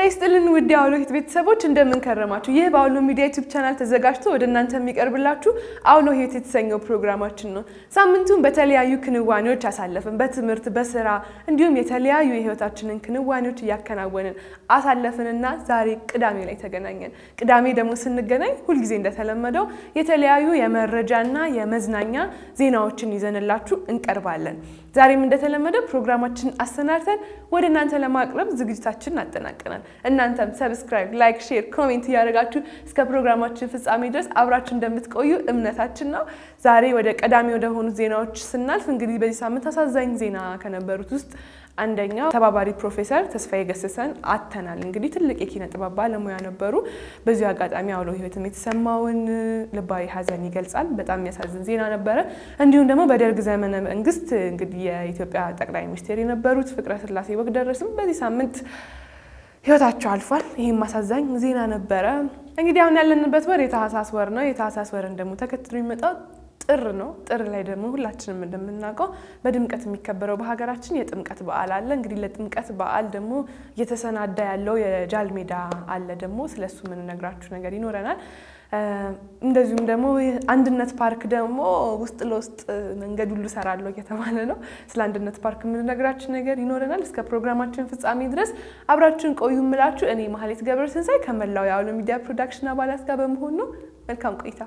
ጤና ይስጥልን ውድ የአውሎ ቤተሰቦች እንደምን ከረማችሁ ይህ በአውሎ ሚዲያ ዩቲዩብ ቻናል ተዘጋጅቶ ወደ እናንተ የሚቀርብላችሁ አውሎ ህይወት የተሰኘው ፕሮግራማችን ነው ሳምንቱን በተለያዩ ክንዋኔዎች አሳለፈን በትምህርት በስራ እንዲሁም የተለያዩ የህይወታችንን ክንዋኔዎች ያከናወንን አሳለፈንና ዛሬ ቅዳሜ ላይ ተገናኘን ቅዳሜ ደግሞ ስንገናኝ ሁሉ ጊዜ እንደተለመደው የተለያዩ የመረጃና የመዝናኛ ዜናዎችን ይዘንላችሁ እንቀርባለን ዛሬም እንደተለመደው ፕሮግራማችን አሰናድተን ወደ እናንተ ለማቅረብ ዝግጅታችንን አጠናቀናል እናንተም ሰብስክራይብ ላይክ ሼር ኮሜንት ያደርጋችሁ እስከ ፕሮግራማችን ፍጻሜ ድረስ አብራችሁ እንደምትቆዩ እምነታችን ነው ዛሬ ወደ ቀዳሚ ወደ ሆኑ ዜናዎች ስናልፍ እንግዲህ በዚህ ሳምንት አሳዛኝ ዜና ከነበሩት ውስጥ አንደኛው ተባባሪ ፕሮፌሰር ተስፋዬ ገሰሰን አተናል እንግዲህ ትልቅ የኪነ ጥበብ ባለሙያ ነበሩ በዚህ አጋጣሚ አውሎ ህይወትም የተሰማውን ልባዊ ሐዘን ይገልጻል በጣም የሚያሳዝን ዜና ነበር እንዲሁም ደግሞ በደርግ ዘመነ መንግስት እንግዲህ የኢትዮጵያ ጠቅላይ ሚኒስትር የነበሩት ፍቅረ ስላሴ ወግደረስም በዚህ ሳምንት ህይወታቸው አልፏል ይሄም ማሳዛኝ ዜና ነበር እንግዲህ አሁን ያለንበት ወር የታህሳስ ወር ነው የታህሳስ ወር እንደሞ ተከትሎ ይመጣው ጥር ነው ጥር ላይ ደግሞ ሁላችንም እንደምናውቀው በድምቀት የሚከበረው በሀገራችን የጥምቀት በዓል አለ እንግዲህ ለጥምቀት በዓል ደግሞ እየተሰናዳ ያለው የጃልሜዳ አለ ደግሞ ስለሱ ምን ነግራችሁ ነገር ይኖረናል እንደዚሁም ደግሞ አንድነት ፓርክ ደግሞ ውስጥ ለውስጥ መንገድ ሁሉ ሰራለው እየተባለ ነው ስለ አንድነት ፓርክ ምን ነግራችሁ ነገር ይኖረናል እስከ ፕሮግራማችን ፍጻሜ ድረስ አብራችሁን ቆዩምላችሁ እኔ ማህሌት ገብረስንሳይ ከመላው የአውሎ ሚዲያ ፕሮዳክሽን አባላት ጋር በመሆን ነው መልካም ቆይታ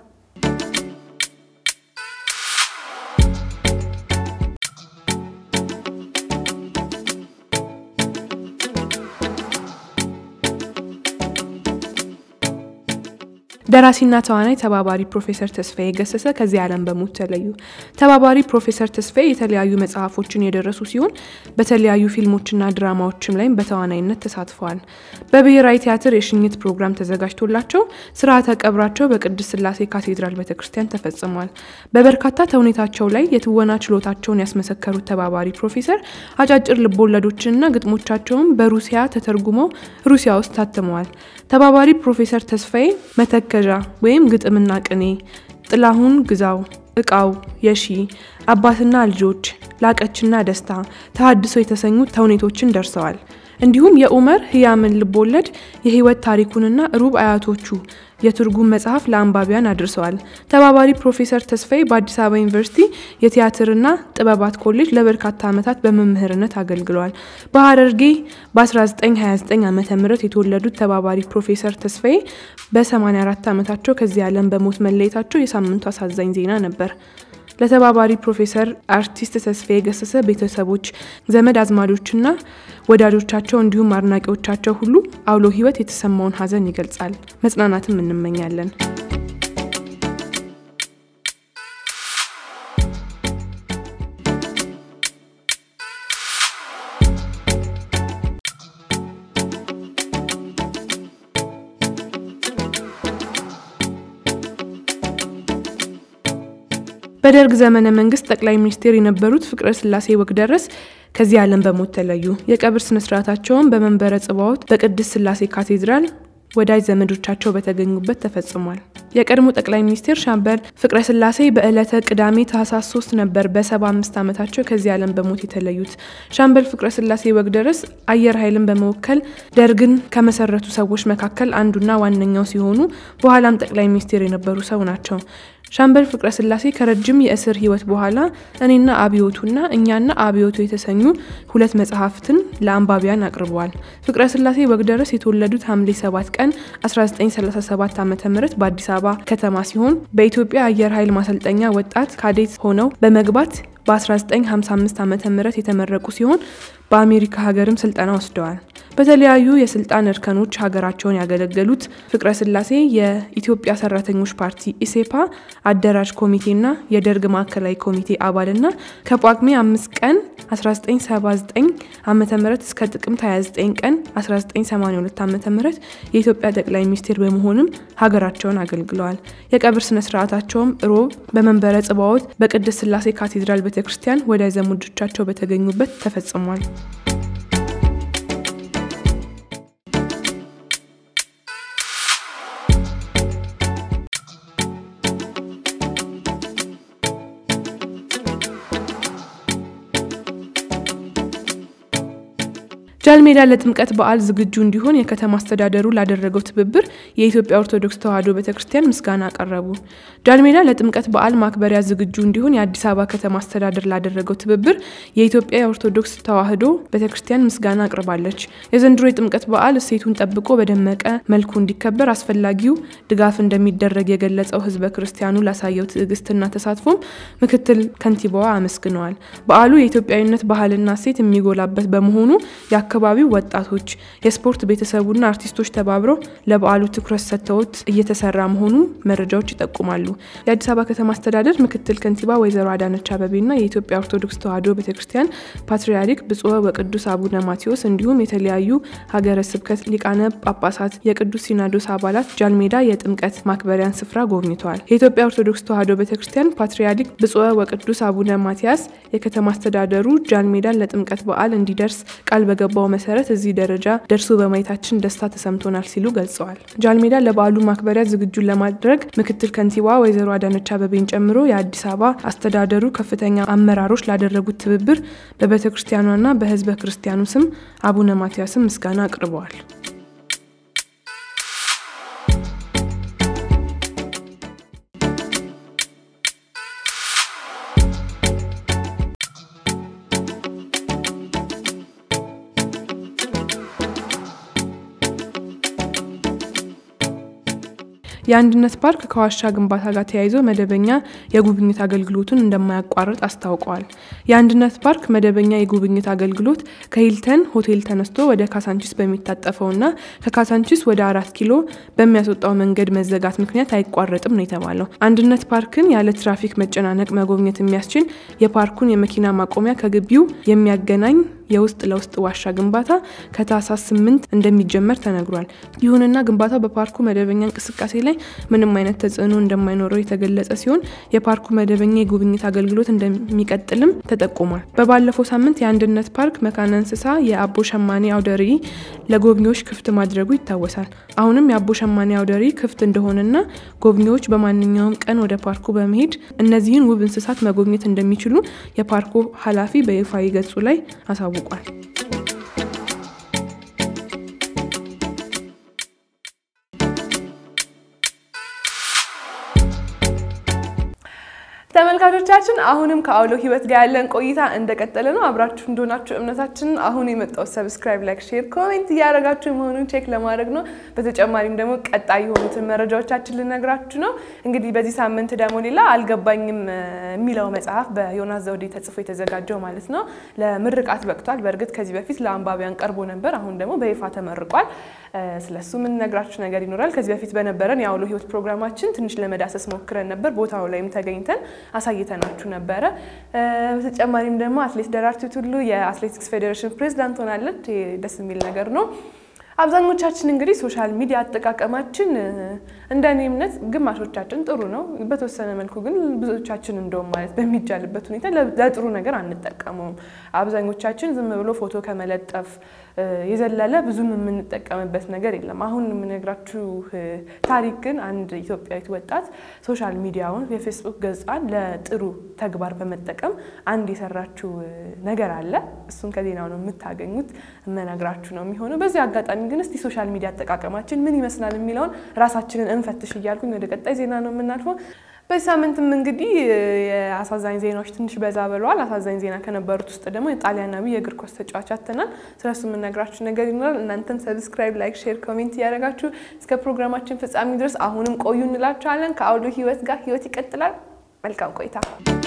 ደራሲና ተዋናይ ተባባሪ ፕሮፌሰር ተስፋዬ ገሰሰ ከዚህ ዓለም በሞት ተለዩ ተባባሪ ፕሮፌሰር ተስፋዬ የተለያዩ መጽሐፎችን የደረሱ ሲሆን በተለያዩ ፊልሞችና ድራማዎችም ላይ በተዋናይነት ተሳትፈዋል በብሔራዊ ቲያትር የሽኝት ፕሮግራም ተዘጋጅቶላቸው ስርዓተ ቀብራቸው በቅድስት ስላሴ ካቴድራል ቤተክርስቲያን ተፈጽሟል በበርካታ ተውኔታቸው ላይ የትወና ችሎታቸውን ያስመሰከሩት ተባባሪ ፕሮፌሰር አጫጭር ልቦለዶችንና ግጥሞቻቸውን በሩሲያ ተተርጉመው ሩሲያ ውስጥ ታትመዋል ተባባሪ ፕሮፌሰር ተስፋዬ መተከጃ ወይም ግጥምና ቅኔ ጥላሁን ግዛው እቃው የሺ አባትና ልጆች ላቀችና ደስታ ተሐድሶ የተሰኙ ተውኔቶችን ደርሰዋል እንዲሁም የኡመር ህያምን ልቦለድ የህይወት ታሪኩንና ሩብ አያቶቹ የትርጉም መጽሐፍ ለአንባቢያን አድርሰዋል ተባባሪ ፕሮፌሰር ተስፋዬ በአዲስ አበባ ዩኒቨርሲቲ የቲያትርና ጥበባት ኮሌጅ ለበርካታ ዓመታት በመምህርነት አገልግለዋል በሐረርጌ በ1929 ዓመተ ምህረት የተወለዱት ተባባሪ ፕሮፌሰር ተስፋዬ በ84 ዓመታቸው ከዚህ ዓለም በሞት መለየታቸው የሳምንቱ አሳዛኝ ዜና ነበር ለተባባሪ ፕሮፌሰር አርቲስት ተስፋዬ ገሰሰ ቤተሰቦች ዘመድ አዝማዶችና ወዳጆቻቸው እንዲሁም አድናቂዎቻቸው ሁሉ አውሎ ህይወት የተሰማውን ሐዘን ይገልጻል መጽናናትም እንመኛለን በደርግ ዘመነ መንግስት ጠቅላይ ሚኒስትር የነበሩት ፍቅረ ስላሴ ወግደረስ ከዚህ ዓለም በሞት ተለዩ የቀብር ስነ ስርዓታቸውን በመንበረ ጽባዖት በቅድስት ስላሴ ካቴድራል ወዳጅ ዘመዶቻቸው በተገኙበት ተፈጽሟል የቀድሞ ጠቅላይ ሚኒስትር ሻምበል ፍቅረ ስላሴ በእለተ ቅዳሜ ታህሳስ 3 ነበር በ75 ዓመታቸው ከዚህ ዓለም በሞት የተለዩት ሻምበል ፍቅረ ስላሴ ወግደረስ አየር ኃይልን በመወከል ደርግን ከመሰረቱ ሰዎች መካከል አንዱና ዋነኛው ሲሆኑ በኋላም ጠቅላይ ሚኒስትር የነበሩ ሰው ናቸው ሻምበል ፍቅረ ስላሴ ከረጅም የእስር ህይወት በኋላ እኔና አብዮቱና እኛና አብዮቱ የተሰኙ ሁለት መጽሐፍትን ለአንባቢያን አቅርበዋል ፍቅረ ስላሴ ወግደረስ የተወለዱት ሐምሌ 7 ቀን 1937 ዓ.ም በአዲስ አበባ ከተማ ሲሆን በኢትዮጵያ አየር ኃይል ማሰልጠኛ ወጣት ካዴት ሆነው በመግባት በ1955 ዓመተ ምህረት የተመረቁ ሲሆን በአሜሪካ ሀገርም ስልጠና ወስደዋል በተለያዩ የስልጣን እርከኖች ሀገራቸውን ያገለገሉት ፍቅረ ስላሴ የኢትዮጵያ ሰራተኞች ፓርቲ ኢሴፓ አደራጅ ኮሚቴና የደርግ ማዕከላዊ ኮሚቴ አባልና ከጳጉሜ 5 ቀን 1979 ዓመተ ምህረት እስከ ጥቅምት 29 ቀን 1982 ዓመተ ምህረት የኢትዮጵያ ጠቅላይ ሚኒስትር በመሆንም ሀገራቸውን አገልግለዋል የቀብር ስነ ስርዓታቸውም ሮብ በመንበረ ጽባዖት በቅድስት ስላሴ ካቴድራል ቤተክርስቲያን ወዳጅ ዘመዶቻቸው በተገኙበት ተፈጽሟል ጃልሜዳ ለጥምቀት በዓል ዝግጁ እንዲሆን የከተማ አስተዳደሩ ላደረገው ትብብር የኢትዮጵያ ኦርቶዶክስ ተዋሕዶ ቤተክርስቲያን ምስጋና አቀረቡ። ጃልሜዳ ለጥምቀት በዓል ማክበሪያ ዝግጁ እንዲሆን የአዲስ አበባ ከተማ አስተዳደር ላደረገው ትብብር የኢትዮጵያ ኦርቶዶክስ ተዋሕዶ ቤተክርስቲያን ምስጋና አቅርባለች። የዘንድሮ የጥምቀት በዓል እሴቱን ጠብቆ በደመቀ መልኩ እንዲከበር አስፈላጊው ድጋፍ እንደሚደረግ የገለጸው ህዝበ ክርስቲያኑ ላሳየው ትዕግስትና ተሳትፎም ምክትል ከንቲባዋ አመስግነዋል። በዓሉ የኢትዮጵያዊነት ባህልና እሴት የሚጎላበት በመሆኑ የአካባቢው ወጣቶች የስፖርት ቤተሰቡና አርቲስቶች ተባብረው ለበዓሉ ትኩረት ሰጥተውት እየተሰራ መሆኑ መረጃዎች ይጠቁማሉ። የአዲስ አበባ ከተማ አስተዳደር ምክትል ከንቲባ ወይዘሮ አዳነች አበቤና የኢትዮጵያ ኦርቶዶክስ ተዋሕዶ ቤተክርስቲያን ፓትርያርክ ብፁዕ ወቅዱስ አቡነ ማቴዎስ እንዲሁም የተለያዩ ሀገረ ስብከት ሊቃነ ጳጳሳት የቅዱስ ሲኖዶስ አባላት ጃልሜዳ የጥምቀት ማክበሪያን ስፍራ ጎብኝተዋል። የኢትዮጵያ ኦርቶዶክስ ተዋሕዶ ቤተክርስቲያን ፓትርያርክ ብፁዕ ወቅዱስ አቡነ ማቴዎስ የከተማ አስተዳደሩ ጃልሜዳን ለጥምቀት በዓል እንዲደርስ ቃል በገባው መሰረት እዚህ ደረጃ ደርሶ በማየታችን ደስታ ተሰምቶናል ሲሉ ገልጸዋል። ጃልሜዳ ለበዓሉ ማክበሪያ ዝግጁ ለማድረግ ምክትል ከንቲባ ወይዘሮ አዳነች አበቤን ጨምሮ የአዲስ አበባ አስተዳደሩ ከፍተኛ አመራሮች ላደረጉት ትብብር በቤተክርስቲያኗና በህዝበ ክርስቲያኑ ስም አቡነ ማቴዎስም ምስጋና አቅርበዋል። የአንድነት ፓርክ ከዋሻ ግንባታ ጋር ተያይዞ መደበኛ የጉብኝት አገልግሎቱን እንደማያቋርጥ አስታውቀዋል። የአንድነት ፓርክ መደበኛ የጉብኝት አገልግሎት ከሂልተን ሆቴል ተነስቶ ወደ ካሳንቺስ በሚታጠፈውና ከካሳንቺስ ወደ 4 ኪሎ በሚያስወጣው መንገድ መዘጋት ምክንያት አይቋረጥም ነው የተባለው። አንድነት ፓርክን ያለ ትራፊክ መጨናነቅ መጎብኘት የሚያስችል የፓርኩን የመኪና ማቆሚያ ከግቢው የሚያገናኝ የውስጥ ለውስጥ ዋሻ ግንባታ ከታህሳስ 8 እንደሚጀመር ተነግሯል። ይሁንና ግንባታው በፓርኩ መደበኛ እንቅስቃሴ ላይ ምንም አይነት ተጽዕኖ እንደማይኖረው የተገለጸ ሲሆን የፓርኩ መደበኛ የጉብኝት አገልግሎት እንደሚቀጥልም ተጠቁሟል። በባለፈው ሳምንት የአንድነት ፓርክ መካነ እንስሳ የአቦ ሸማኔ አውደ ርዕይ ለጎብኚዎች ክፍት ማድረጉ ይታወሳል። አሁንም የአቦ ሸማኔ አውደ ርዕይ ክፍት እንደሆነና ጎብኚዎች በማንኛውም ቀን ወደ ፓርኩ በመሄድ እነዚህን ውብ እንስሳት መጎብኘት እንደሚችሉ የፓርኩ ኃላፊ በይፋዊ ገጹ ላይ አሳውቋል። ተመልካቾቻችን አሁንም ከአውሎ ህይወት ጋር ያለን ቆይታ እንደቀጠለ ነው። አብራችሁ እንደሆናችሁ እምነታችን አሁን የመጣው ሰብስክራይብ፣ ላይክ፣ ሼር፣ ኮሜንት ያደረጋችሁ መሆኑን ቼክ ለማድረግ ነው። በተጨማሪም ደግሞ ቀጣይ የሆኑትን መረጃዎቻችን ልነግራችሁ ነው። እንግዲህ በዚህ ሳምንት ደግሞ ሌላ አልገባኝም የሚለው መጽሐፍ በዮናስ ዘውዴ ተጽፎ የተዘጋጀው ማለት ነው ለምርቃት በቅቷል። በእርግጥ ከዚህ በፊት ለአንባቢያን ቀርቦ ነበር። አሁን ደግሞ በይፋ ተመርቋል። ስለሱ ምን ነግራችሁ ነገር ይኖራል። ከዚህ በፊት በነበረን የአውሎ ህይወት ፕሮግራማችን ትንሽ ለመዳሰስ ሞክረን ነበር። ቦታው ላይም ተገኝተን አሳይተናችሁ ነበር። በተጨማሪም ደግሞ አትሌት ደራርቱ ቱሉ የአትሌቲክስ ፌዴሬሽን ፕሬዝዳንት ሆናለች። ደስ የሚል ነገር ነው። አብዛኞቻችን እንግዲህ ሶሻል ሚዲያ አጠቃቀማችን እንደኔ እምነት ግማሾቻችን ጥሩ ነው፣ በተወሰነ መልኩ ግን ብዙዎቻችን እንደውም ማለት በሚጃልበት ሁኔታ ለጥሩ ነገር አንጠቀመውም። አብዛኞቻችን ዝም ብሎ ፎቶ ከመለጠፍ የዘለለ ብዙም የምንጠቀምበት ነገር የለም። አሁን የምነግራችሁ ታሪክ ግን አንድ ኢትዮጵያዊት ወጣት ሶሻል ሚዲያውን የፌስቡክ ገጻን ለጥሩ ተግባር በመጠቀም አንድ የሰራችው ነገር አለ። እሱን ከዜናው ነው የምታገኙት፣ የምነግራችሁ ነው የሚሆነው። በዚህ አጋጣሚ ግን እስቲ ሶሻል ሚዲያ አጠቃቀማችን ምን ይመስላል የሚለውን ራሳችንን እንፈትሽ እያልኩኝ ወደ ቀጣይ ዜና ነው የምናልፈው። በዚህ ሳምንትም እንግዲህ የአሳዛኝ ዜናዎች ትንሽ በዛ ብለዋል። አሳዛኝ ዜና ከነበሩት ውስጥ ደግሞ የጣሊያናዊ የእግር ኳስ ተጫዋች አተናል። ስለሱ የምነግራችሁ ነገር ይኖራል። እናንተም ሰብስክራይብ፣ ላይክ፣ ሼር፣ ኮሜንት ያደረጋችሁ እስከ ፕሮግራማችን ፍጻሜ ድረስ አሁንም ቆዩ እንላችኋለን። ከአውሎ ህይወት ጋር ህይወት ይቀጥላል። መልካም ቆይታ።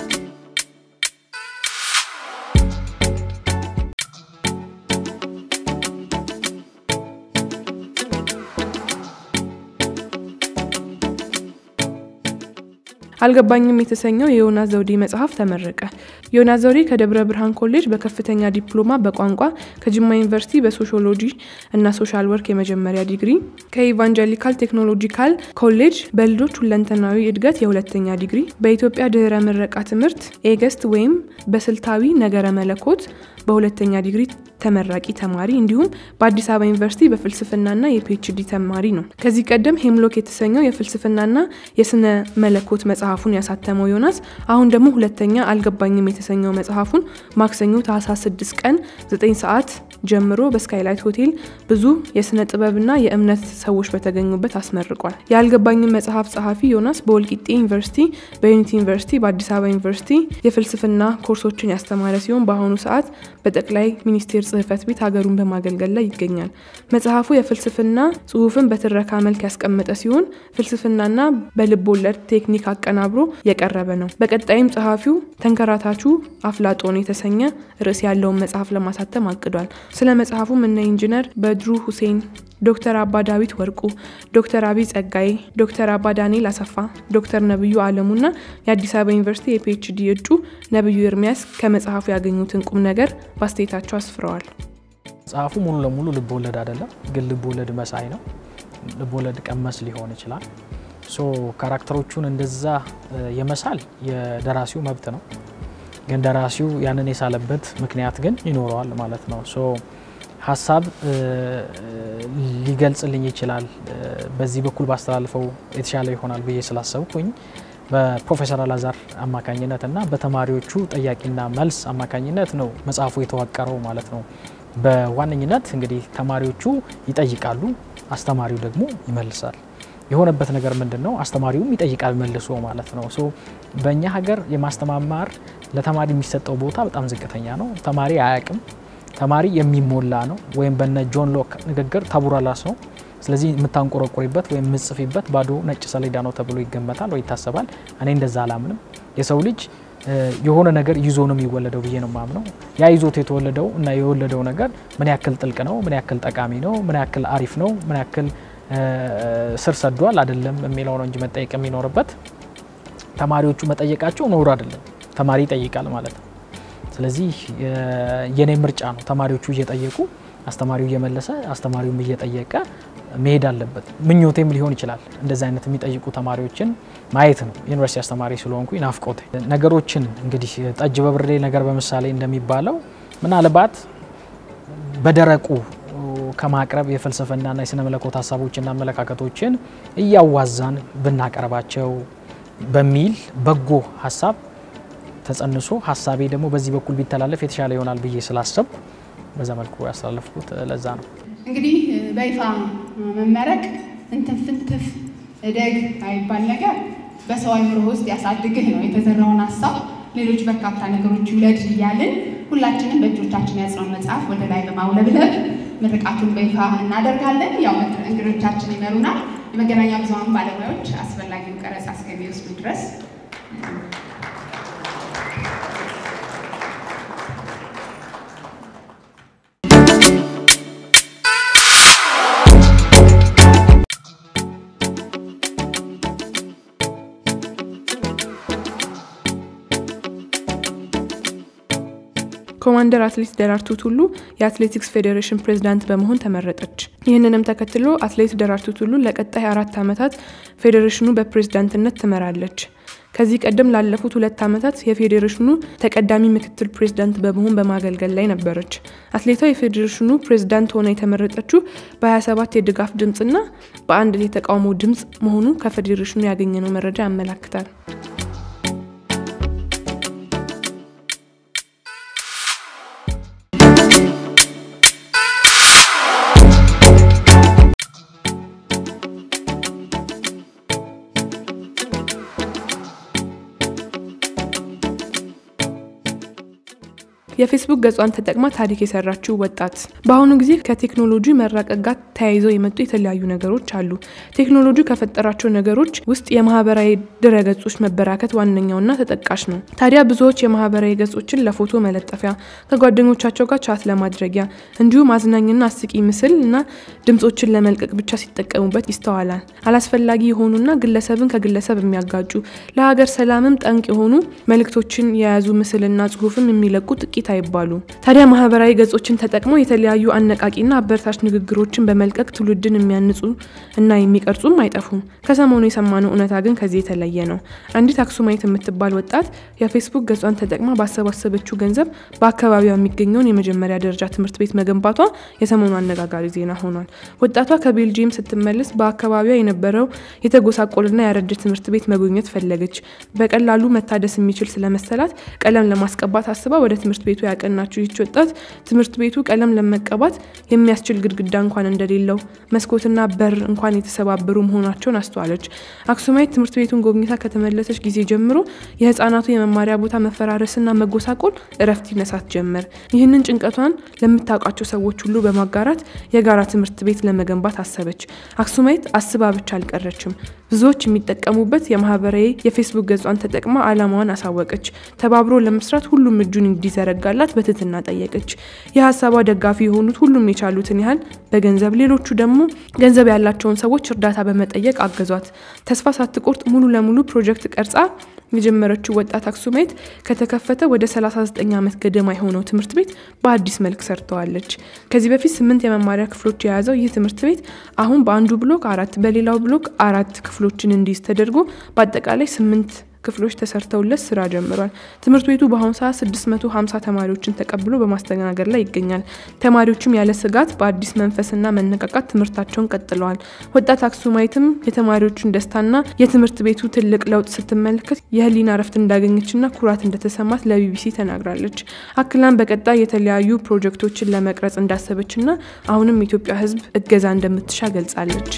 አልገባኝም የተሰኘው የዮናስ ዘውዴ መጽሐፍ ተመረቀ። ዮናስ ዘውዴ ከደብረ ብርሃን ኮሌጅ በከፍተኛ ዲፕሎማ በቋንቋ፣ ከጅማ ዩኒቨርሲቲ በሶሺዮሎጂ እና ሶሻል ወርክ የመጀመሪያ ዲግሪ፣ ከኢቫንጀሊካል ቴክኖሎጂካል ኮሌጅ በልጆች ሁለንተናዊ እድገት የሁለተኛ ዲግሪ፣ በኢትዮጵያ ድህረ ምረቃ ትምህርት ኤገስት ወይም በስልታዊ ነገረ መለኮት በሁለተኛ ዲግሪ ተመራቂ ተማሪ እንዲሁም በአዲስ አበባ ዩኒቨርሲቲ በፍልስፍናና የፒኤችዲ ተማሪ ነው። ከዚህ ቀደም ሄምሎክ የተሰኘው የፍልስፍናና የስነ መለኮት መጽሐፉን ያሳተመው ዮናስ አሁን ደግሞ ሁለተኛ አልገባኝም የተሰኘው መጽሐፉን ማክሰኞ ታህሳስ 6 ቀን 9 ሰዓት ጀምሮ በስካይላይት ሆቴል ብዙ የስነ ጥበብና የእምነት ሰዎች በተገኙበት አስመርቋል። ያልገባኝ መጽሐፍ ጸሐፊ ዮናስ በወልቂጤ ዩኒቨርሲቲ፣ በዩኒቲ ዩኒቨርሲቲ፣ በአዲስ አበባ ዩኒቨርሲቲ የፍልስፍና ኮርሶችን ያስተማረ ሲሆን በአሁኑ ሰዓት በጠቅላይ ሚኒስቴር ጽህፈት ቤት ሀገሩን በማገልገል ላይ ይገኛል። መጽሐፉ የፍልስፍና ጽሁፍን በትረካ መልክ ያስቀመጠ ሲሆን ፍልስፍናና በልቦለድ ቴክኒክ አቀናብሮ የቀረበ ነው። በቀጣይም ጸሐፊው ተንከራታቹ አፍላጦን የተሰኘ ርዕስ ያለውን መጽሐፍ ለማሳተም አቅዷል። ስለ መጽሐፉም እነ ኢንጂነር በድሩ ሁሴን፣ ዶክተር አባ ዳዊት ወርቁ፣ ዶክተር አቢ ጸጋይ፣ ዶክተር አባ ዳንኤል አሰፋ፣ ዶክተር ነብዩ አለሙና የአዲስ አበባ ዩኒቨርሲቲ የፒኤችዲ እጩ ነብዩ ኤርሚያስ ከመጽሐፉ ያገኙትን ቁም ነገር ባስተያየታቸው አስፍረዋል። መጽሐፉ ሙሉ ለሙሉ ልቦለድ አይደለም፣ ግን ልቦለድ መሳይ ነው። ልቦለድ ቀመስ ሊሆን ይችላል። ካራክተሮቹን እንደዛ የመሳል የደራሲው መብት ነው። ግን ደራሲው ያንን የሳለበት ምክንያት ግን ይኖረዋል ማለት ነው። ሐሳብ ሊገልጽልኝ ይችላል በዚህ በኩል ባስተላልፈው የተሻለ ይሆናል ብዬ ስላሰብኩኝ በፕሮፌሰር አላዛር አማካኝነትና በተማሪዎቹ ጠያቂና መልስ አማካኝነት ነው መጽሐፉ የተዋቀረው ማለት ነው። በዋነኝነት እንግዲህ ተማሪዎቹ ይጠይቃሉ፣ አስተማሪው ደግሞ ይመልሳል። የሆነበት ነገር ምንድነው? አስተማሪውም ይጠይቃል መልሶ ማለት ነው። በእኛ ሀገር የማስተማማር ለተማሪ የሚሰጠው ቦታ በጣም ዝቅተኛ ነው። ተማሪ አያቅም። ተማሪ የሚሞላ ነው ወይም በነ ጆን ሎክ ንግግር ታቡራላስ ነው። ስለዚህ የምታንቆረቆሪበት ወይም ምጽፊበት ባዶ ነጭ ሰሌዳ ነው ተብሎ ይገመታል ወይ ይታሰባል። እኔ እንደዛ አላምንም። የሰው ልጅ የሆነ ነገር ይዞ ነው የሚወለደው ብዬ ነው ማምነው። ያ ይዞት የተወለደው እና የወለደው ነገር ምን ያክል ጥልቅ ነው፣ ምን ያክል ጠቃሚ ነው፣ ምን ያክል አሪፍ ነው፣ ምን ያክል ስር ሰዷል አይደለም የሚለው ነው እንጂ መጠየቅ የሚኖርበት ተማሪዎቹ መጠየቃቸው ኖር አይደለም። ተማሪ ይጠይቃል ማለት ነው። ስለዚህ የኔ ምርጫ ነው ተማሪዎቹ እየጠየቁ አስተማሪው እየመለሰ አስተማሪውም እየጠየቀ መሄድ አለበት። ምኞቴም ሊሆን ይችላል እንደዛ አይነት የሚጠይቁ ተማሪዎችን ማየት ነው። ዩኒቨርሲቲ አስተማሪ ስለሆንኩ ናፍቆት ነገሮችን እንግዲህ ጠጅ በብርሌ ነገር በመሳሌ እንደሚባለው ምናልባት በደረቁ ከማቅረብ የፍልስፍናና የስነ መለኮት ሐሳቦችና አመለካከቶችን እያዋዛን ብናቀርባቸው በሚል በጎ ሐሳብ ተጸንሶ ሐሳቤ ደግሞ በዚህ በኩል ቢተላለፍ የተሻለ ይሆናል ብዬ ስላሰብኩ በዛ መልኩ ያስተላልፍኩት ለዛ ነው። እንግዲህ በይፋ መመረቅ እንትፍንትፍ እደግ አይባል ነገር በሰው አይምሮ ውስጥ ያሳድግህ ነው። የተዘራውን ሐሳብ ሌሎች በርካታ ነገሮች ይውለድ ይያልን ሁላችንም በእጆቻችን ያጽናው መጽሐፍ ወደ ላይ በማውለብለብ ምርቃቱን በይፋ እናደርጋለን። ያው እንግዶቻችን ይመሩናል። የመገናኛ ብዙሃን ባለሙያዎች አስፈላጊውን ቀረጻ እስከሚወስዱ ድረስ ኮማንደር አትሌት ደራርቱ ቱሉ የአትሌቲክስ ፌዴሬሽን ፕሬዝዳንት በመሆን ተመረጠች። ይህንንም ተከትሎ አትሌት ደራርቱ ቱሉ ለቀጣይ 4 ዓመታት ፌዴሬሽኑ በፕሬዝዳንትነት ትመራለች። ከዚህ ቀደም ላለፉት 2 ዓመታት የፌዴሬሽኑ ተቀዳሚ ምክትል ፕሬዝዳንት በመሆን በማገልገል ላይ ነበረች። አትሌቷ የፌዴሬሽኑ ፕሬዝዳንት ሆና የተመረጠችው በ27 የድጋፍ ድምጽና በአንድ የተቃውሞ ድምጽ መሆኑ ከፌዴሬሽኑ ያገኘነው መረጃ ያመለክታል። የፌስቡክ ገጿን ተጠቅማ ታሪክ የሰራችው ወጣት በአሁኑ ጊዜ ከቴክኖሎጂ መራቀቅ ጋር ተያይዘው የመጡ የተለያዩ ነገሮች አሉ። ቴክኖሎጂ ከፈጠራቸው ነገሮች ውስጥ የማህበራዊ ድረገጾች መበራከት ዋነኛውና ተጠቃሽ ነው። ታዲያ ብዙዎች የማህበራዊ ገጾችን ለፎቶ መለጠፊያ፣ ከጓደኞቻቸው ጋር ቻት ለማድረጊያ እንዲሁም አዝናኝና አስቂኝ ምስልና ድምጾችን ለመልቀቅ ብቻ ሲጠቀሙበት ይስተዋላል። አላስፈላጊ የሆኑና ግለሰብን ከግለሰብ የሚያጋጩ ለሀገር ሰላምም ጠንቅ የሆኑ መልእክቶችን የያዙ ምስልና ጽሁፍም የሚለቁ ጥቂት አይባሉ። ታዲያ ማህበራዊ ገጾችን ተጠቅመው የተለያዩ አነቃቂና አበረታች ንግግሮችን በመልቀቅ ትውልድን የሚያንጹ እና የሚቀርጹም አይጠፉም። ከሰሞኑ የሰማነው እውነታ ግን ከዚህ የተለየ ነው። አንዲት አክሱማይት የምትባል ወጣት የፌስቡክ ገጿን ተጠቅማ ባሰባሰበችው ገንዘብ በአካባቢው የሚገኘውን የመጀመሪያ ደረጃ ትምህርት ቤት መገንባቷ የሰሞኑ አነጋጋሪ ዜና ሆኗል። ወጣቷ ከቤልጂየም ስትመለስ በአካባቢው የነበረው የተጎሳቆልና ያረጀ ትምህርት ቤት መጎብኘት ፈለገች። በቀላሉ መታደስ የሚችል ስለመሰላት ቀለም ለማስቀባት አስባ ወደ ትምህርት ቤቱ ቤቱ ያቀናችው ይህች ወጣት ትምህርት ቤቱ ቀለም ለመቀባት የሚያስችል ግድግዳ እንኳን እንደሌለው መስኮትና በር እንኳን የተሰባበሩ መሆናቸውን አስተዋለች። አክሱማይት ትምህርት ቤቱን ጎብኝታ ከተመለሰች ጊዜ ጀምሮ የህፃናቱ የመማሪያ ቦታ መፈራረስና መጎሳቆል እረፍት ይነሳት ጀመር። ይህንን ጭንቀቷን ለምታውቃቸው ሰዎች ሁሉ በማጋራት የጋራ ትምህርት ቤት ለመገንባት አሰበች። አክሱማይት አስባ ብቻ አልቀረችም። ብዙዎች የሚጠቀሙበት የማህበራዊ የፌስቡክ ገጿን ተጠቅማ አላማዋን አሳወቀች። ተባብሮ ለመስራት ሁሉም እጁን እንዲዘረጋላት በትህትና ጠየቀች። የሐሳቧ ደጋፊ የሆኑት ሁሉም የቻሉትን ያህል በገንዘብ ሌሎቹ ደግሞ ገንዘብ ያላቸውን ሰዎች እርዳታ በመጠየቅ አገዟት። ተስፋ ሳትቆርጥ ሙሉ ለሙሉ ፕሮጀክት ቀርጻ የጀመረችው ወጣት አክሱማይት ከተከፈተ ወደ 39 ዓመት ገደማ የሆነው ትምህርት ቤት በአዲስ መልክ ሰርተዋለች። ከዚህ በፊት 8 የመማሪያ ክፍሎች የያዘው ይህ ትምህርት ቤት አሁን በአንዱ ብሎክ 4 በሌላው ብሎክ 4 ክፍሎችን እንዲይዝ ተደርጎ በአጠቃላይ 8 ክፍሎች ተሰርተውለት ስራ ጀምሯል። ትምህርት ቤቱ በአሁን ሰዓት 650 ተማሪዎችን ተቀብሎ በማስተናገድ ላይ ይገኛል። ተማሪዎችም ያለ ስጋት በአዲስ መንፈስና መነቃቃት ትምህርታቸውን ቀጥለዋል። ወጣት አክሱማይትም የተማሪዎቹን ደስታና የትምህርት ቤቱ ትልቅ ለውጥ ስትመለከት የህሊና ረፍት እንዳገኘችና ኩራት እንደተሰማት ለቢቢሲ ተናግራለች። አክላም በቀጣይ የተለያዩ ፕሮጀክቶችን ለመቅረጽ እንዳሰበችና አሁንም ኢትዮጵያ ህዝብ እገዛ እንደምትሻ ገልጻለች።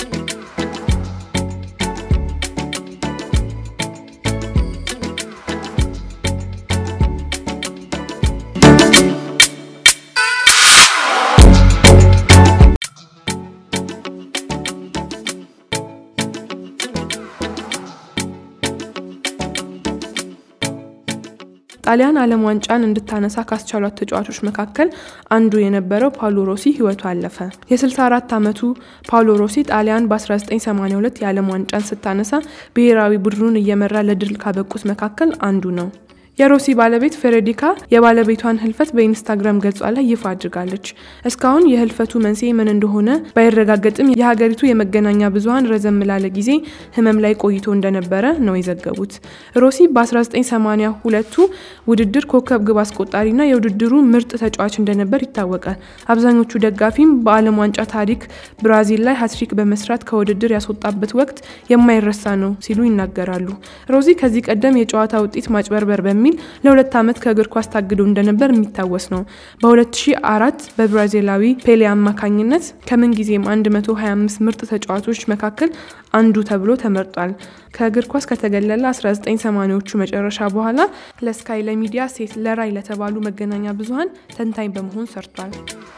ጣሊያን ዓለም ዋንጫን እንድታነሳ ካስቻሏት ተጫዋቾች መካከል አንዱ የነበረው ፓውሎ ሮሲ ህይወቱ አለፈ። የ64 ዓመቱ ፓውሎ ሮሲ ጣሊያን በ1982 የዓለም ዋንጫን ስታነሳ ብሔራዊ ቡድኑን እየመራ ለድል ካበቁት መካከል አንዱ ነው። የሮሲ ባለቤት ፌሬዲካ የባለቤቷን ህልፈት በኢንስታግራም ገጿ ላይ ይፋ አድርጋለች። እስካሁን የህልፈቱ መንስኤ ምን እንደሆነ ባይረጋገጥም የሀገሪቱ የመገናኛ ብዙሃን ረዘም ላለ ጊዜ ህመም ላይ ቆይቶ እንደነበረ ነው የዘገቡት። ሮሲ በ1982 ውድድር ኮከብ ግብ አስቆጣሪና የውድድሩ ምርጥ ተጫዋች እንደነበር ይታወቃል። አብዛኞቹ ደጋፊም በዓለም ዋንጫ ታሪክ ብራዚል ላይ ሃትሪክ በመስራት ከውድድር ያስወጣበት ወቅት የማይረሳ ነው ሲሉ ይናገራሉ። ሮሲ ከዚህ ቀደም የጨዋታ ውጤት ማጭበርበር ለ2 ዓመት ከእግር ኳስ ታግዶ እንደነበር የሚታወስ ነው። በ2004 በብራዚላዊ ፔሌ አማካኝነት ከምን ጊዜም 125 ምርጥ ተጫዋቾች መካከል አንዱ ተብሎ ተመርጧል። ከእግር ኳስ ከተገለለ 1980ዎቹ መጨረሻ በኋላ ለስካይ ለሚዲያ ሴት ለራይ ለተባሉ መገናኛ ብዙሃን ተንታኝ በመሆን ሰርቷል።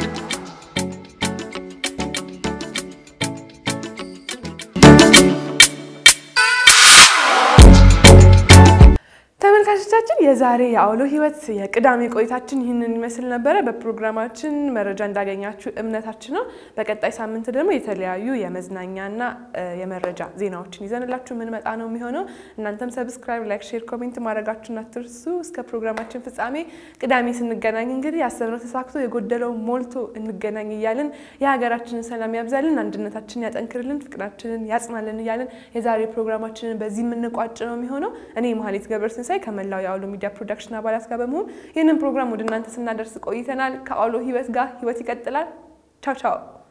ተመልካቾቻችን የዛሬ የአውሎ ህይወት የቅዳሜ ቆይታችን ይህንን ይመስል ነበር። በፕሮግራማችን መረጃ እንዳገኛችሁ እምነታችን ነው። በቀጣይ ሳምንት ደግሞ የተለያዩ የመዝናኛና የመረጃ ዜናዎችን ይዘንላችሁ ምን መጣ ነው የሚሆነው። እናንተም ሰብስክራይብ፣ ላይክ፣ ሼር፣ ኮሜንት ማድረጋችሁን አትርሱ። እስከ ፕሮግራማችን ፍጻሜ ቅዳሜ ስንገናኝ እንግዲህ ያሰብነው ተሳክቶ የጎደለው ሞልቶ እንገናኝ እያልን የሀገራችንን ሰላም ያብዛልን፣ አንድነታችንን ያጠንክርልን፣ ፍቅራችንን ያጽናልን እያልን የዛሬ ፕሮግራማችንን በዚህ የምንቋጭ ነው የሚሆነው። እኔ መሀሌት ገብረስንሳይ ከመላው የአውሎ ሚዲያ ፕሮዳክሽን አባላት ጋር በመሆን ይህንን ፕሮግራም ወደ እናንተ ስናደርስ ቆይተናል። ከአውሎ ህይወት ጋር ህይወት ይቀጥላል። ቻው ቻው።